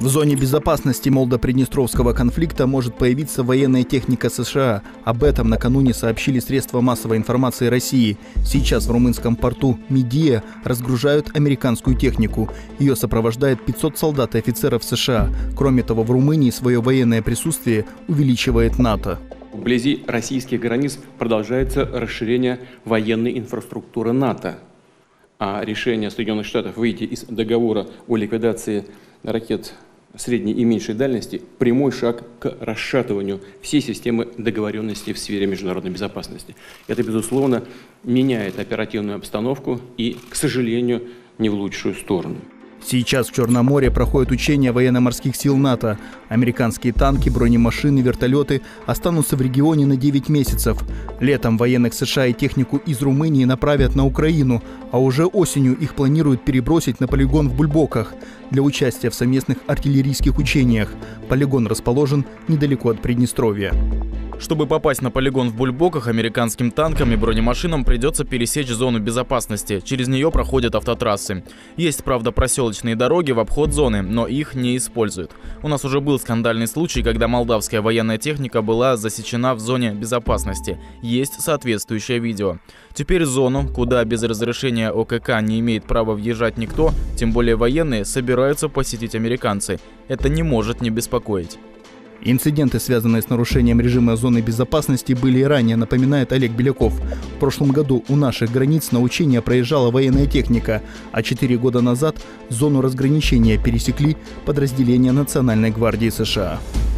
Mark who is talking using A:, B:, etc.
A: В зоне безопасности Молдо-Приднестровского конфликта может появиться военная техника США. Об этом накануне сообщили средства массовой информации России. Сейчас в румынском порту Мидия разгружают американскую технику. Ее сопровождает 500 солдат и офицеров США. Кроме того, в Румынии свое военное присутствие увеличивает НАТО.
B: Вблизи российских границ продолжается расширение военной инфраструктуры НАТО. А решение Соединенных Штатов выйти из договора о ликвидации ракет средней и меньшей дальности – прямой шаг к расшатыванию всей системы договоренности в сфере международной безопасности. Это, безусловно, меняет оперативную обстановку и, к сожалению, не в лучшую сторону.
A: Сейчас в Черном море проходят учения военно-морских сил НАТО. Американские танки, бронемашины, вертолеты останутся в регионе на 9 месяцев. Летом военных США и технику из Румынии направят на Украину, а уже осенью их планируют перебросить на полигон в Бульбоках для участия в совместных артиллерийских учениях. Полигон расположен недалеко от Приднестровья.
C: Чтобы попасть на полигон в Бульбоках, американским танкам и бронемашинам придется пересечь зону безопасности. Через нее проходят автотрассы. Есть, правда, проселочные дороги в обход зоны, но их не используют. У нас уже был скандальный случай, когда молдавская военная техника была засечена в зоне безопасности. Есть соответствующее видео. Теперь зону, куда без разрешения ОКК не имеет права въезжать никто, тем более военные, собираются посетить американцы. Это не может не беспокоить.
A: Инциденты, связанные с нарушением режима зоны безопасности, были и ранее, напоминает Олег Беляков. В прошлом году у наших границ на учения проезжала военная техника, а 4 года назад зону разграничения пересекли подразделения Национальной гвардии США.